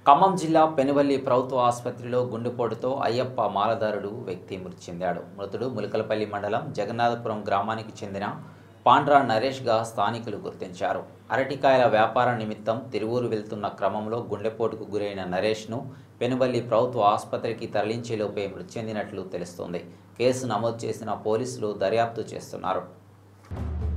ఖమ్మం జిల్లా పెనుబల్లి ప్రభుత్వ ఆసుపత్రిలో గుండెపోటుతో అయ్యప్ప మాలదారుడు వ్యక్తి మృతి చెందాడు. మృతుడు ములకలపల్లి మండలం జగన్నాథపురం గ్రామానికి చెందిన పాండ్రా నరేష్గా స్థానికులు గుర్తించారు. అరటికాయల వ్యాపార నిమిత్తం తిరువూరు వెళ్తున్న క్రమంలో గుండెపోటుకు గురైన నరేష్ను పెనుబల్లి ప్రభుత్వ ఆసుపత్రికి తరలించేలోపే మృతి చెందినట్లు తెలుస్తోంది. కేసు నమోదు చేసిన పోలీసులు దర్యాప్తు చేస్తున్నారు.